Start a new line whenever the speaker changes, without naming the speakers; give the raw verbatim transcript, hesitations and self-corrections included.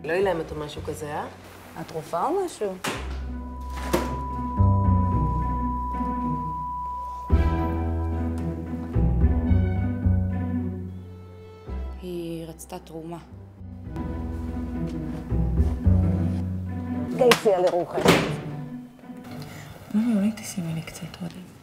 לא אילמת או משהו כזה, אה?
התרופה או משהו? היא רצתה תרומה.
גייסיה לרוחך.
ממי, אולי תשימי לי קצת עוד.